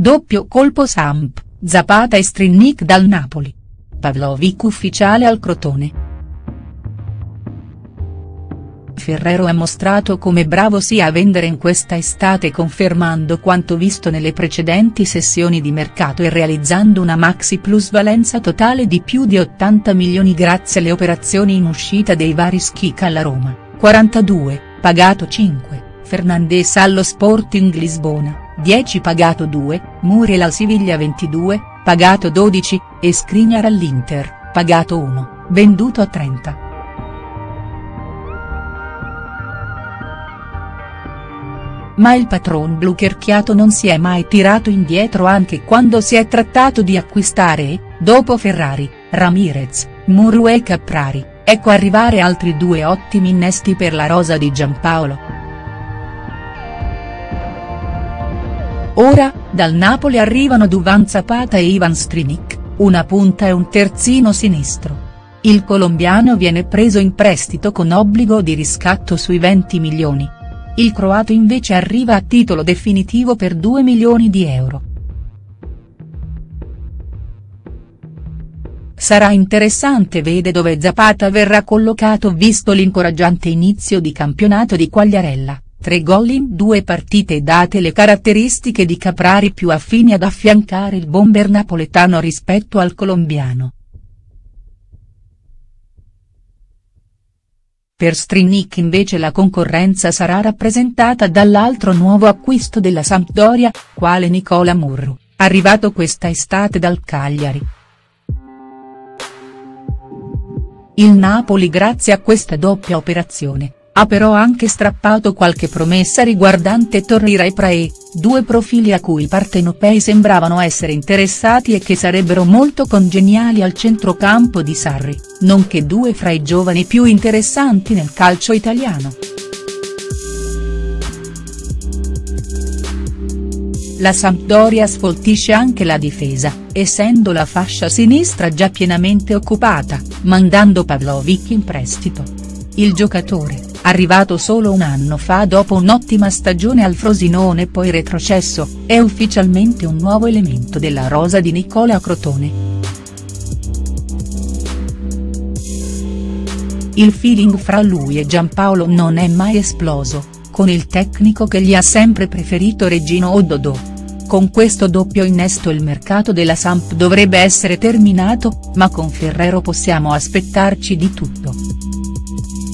Doppio colpo Samp, Zapata e Skriniar dal Napoli. Pavlovic ufficiale al Crotone. Ferrero ha mostrato come bravo sia a vendere in questa estate, confermando quanto visto nelle precedenti sessioni di mercato e realizzando una maxi plusvalenza totale di più di 80 milioni grazie alle operazioni in uscita dei vari Schick alla Roma, 42, pagato 5, Fernandes allo Sporting Lisbona, 10 pagato 2, Muriel al Siviglia 22, pagato 12, e Skriniar all'Inter, pagato 1, venduto a 30. Ma il patron blucherchiato non si è mai tirato indietro anche quando si è trattato di acquistare e, dopo Ferrari, Ramirez, Muru e Caprari, ecco arrivare altri due ottimi innesti per la rosa di Giampaolo. Ora, dal Napoli arrivano Duvan Zapata e Ivan Skriniar, una punta e un terzino sinistro. Il colombiano viene preso in prestito con obbligo di riscatto sui 20 milioni. Il croato invece arriva a titolo definitivo per 2 milioni di euro. Sarà interessante vedere dove Zapata verrà collocato visto l'incoraggiante inizio di campionato di Quagliarella, 3 gol in 2 partite date le caratteristiche di Caprari più affini ad affiancare il bomber napoletano rispetto al colombiano. Per Skriniar invece la concorrenza sarà rappresentata dall'altro nuovo acquisto della Sampdoria, quale Nicola Murru, arrivato questa estate dal Cagliari. Il Napoli grazie a questa doppia operazione, ha però anche strappato qualche promessa riguardante Torreira e Praé, 2 profili a cui i partenopei sembravano essere interessati e che sarebbero molto congeniali al centrocampo di Sarri, nonché 2 fra i giovani più interessanti nel calcio italiano. La Sampdoria sfoltisce anche la difesa, essendo la fascia sinistra già pienamente occupata, mandando Pavlovic in prestito. Il giocatore, arrivato solo un anno fa dopo un'ottima stagione al Frosinone poi retrocesso, è ufficialmente un nuovo elemento della rosa di Nicola Crotone. Il feeling fra lui e Giampaolo non è mai esploso, con il tecnico che gli ha sempre preferito Regino Ododò. Con questo doppio innesto il mercato della Samp dovrebbe essere terminato, ma con Ferrero possiamo aspettarci di tutto.